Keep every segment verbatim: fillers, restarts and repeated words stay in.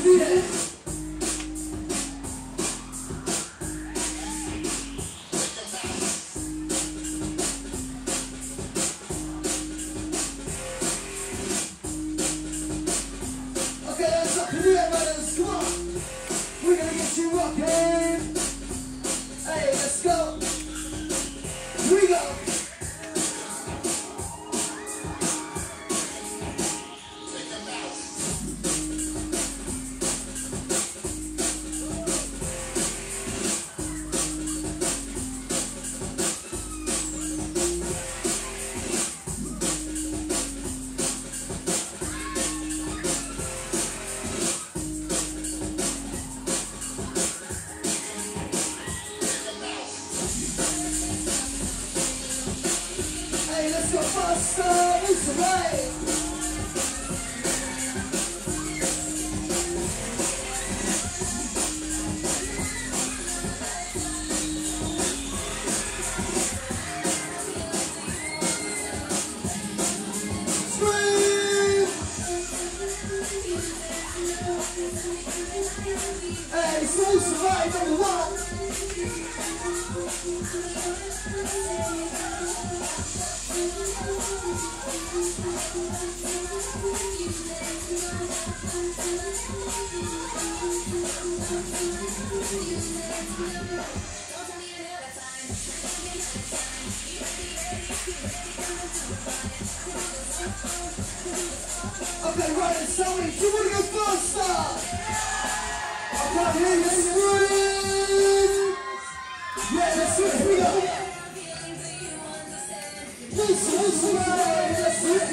Let's go faster, it's the way. Scream! Hey, smooth survive number one. Okay, right, tell me, do you want to go faster? I can't hear you scream! Yeah, let's do it, here we go! Listen, listen, right, let's do it!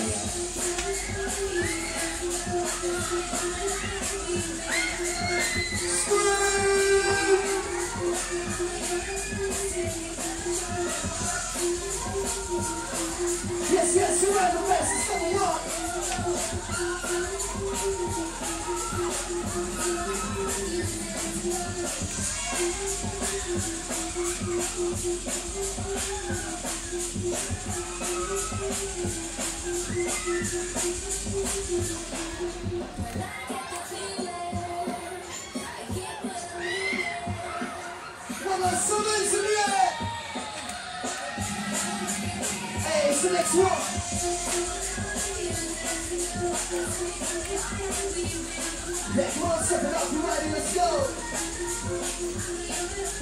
Scream! Yes, yes, you're right, the best, it's number one! Well, that's so nice in the air! Hey, it's the next one! Yeah, come on, step it up, you ready, let's go!